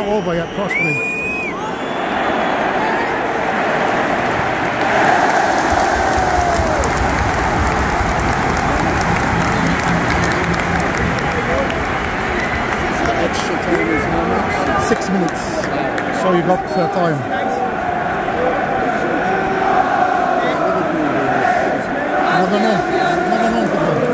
over yet, trust me. Extra time is how much? 6 minutes, so you got time. Another month ago.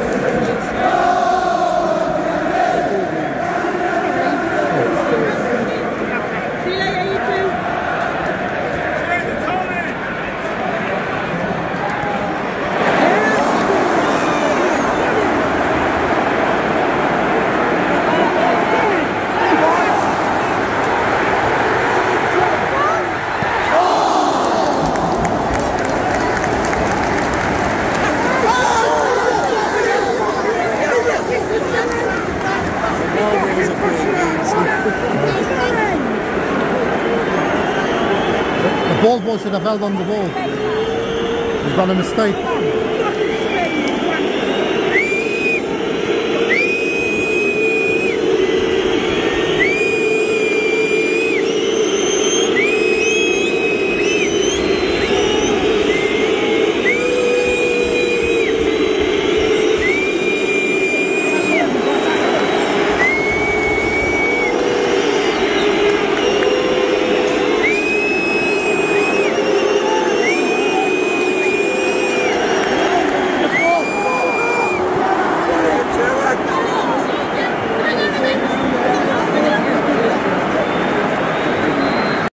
The ball boy should have held on the ball. He's done a mistake.